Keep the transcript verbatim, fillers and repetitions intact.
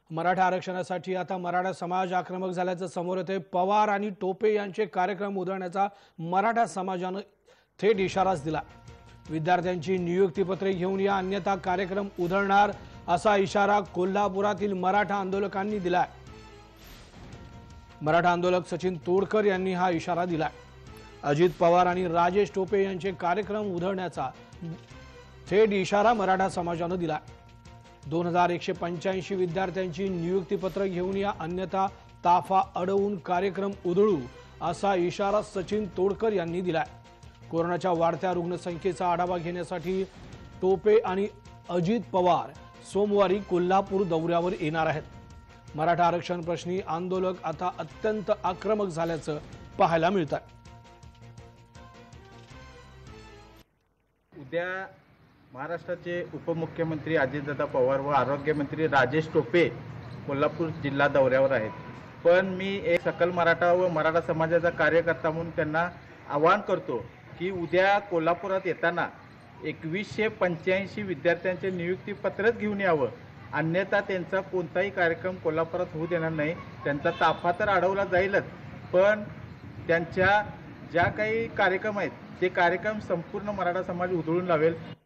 मराठा आरक्षणासाठी आता मराठा समाज आक्रमक झाल्याचं समोर येते। पवार आणि टोपे यांचे कार्यक्रम उधळण्याचा मराठा समाजाने थेट इशाराच दिला। विद्यार्थ्यांची नियुक्तीपत्रे घेऊन या, अन्यथा कार्यक्रम उधळणार असा इशारा कोल्हापुरातील मराठा आंदोलकांनी दिलाय। मराठा आंदोलक सचिन तोडकर यांनी हा इशारा दिलाय। अजित पवार आणि राजेश टोपे यांचे कार्यक्रम उधळण्याचा थेट इशारा मराठा समाजाने दिलाय। दोन हजार एकशे पंच्याऐंशी विद्यार्थ्यांची नियुक्तीपत्र घेऊन या, अन्यथा ताफा अडवून कार्यक्रम उधळू असा इशारा सचिन तोडकर यांनी दिलाय। कोरोनाच्या वाढत्या रुग्णसंख्येचा आढावा घेण्यासाठी टोपे आणि अजित पवार सोमवारी कोल्हापूर दौऱ्यावर येणार आहेत। मराठा आरक्षण प्रश्नी आंदोलक आता अत्यंत आक्रमक झाल्याचं पाहायला मिळत आहे। उद्या महाराष्ट्राचे उपमुख्यमंत्री अजितदादा पवार व आरोग्यमंत्री राजेश टोपे कोल्हापूर जिल्हा दौऱ्यावर आहेत। पण मी एक सकल मराठा व मराठा समाजाचा कार्यकर्ता म्हणून त्यांना आवाहन करतो की उद्या कोल्हापुरात येताना एकवीसशे पंच्याऐंशी विद्यार्थ्यांचे नियुक्तीपत्रच घेऊन यावं, अन्यथा त्यांचा कोणताही कार्यक्रम कोल्हापुरात होऊ देणार नाही। त्यांचा ताफा तर अडवला जाईलच, पण त्यांच्या ज्या काही कार्यक्रम आहेत ते कार्यक्रम संपूर्ण मराठा समाज उधळून लावेल।